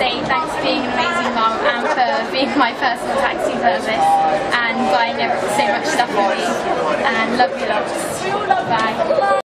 say thanks for being an amazing mum and for being my personal taxi service and buying so much stuff for me, and love you lots.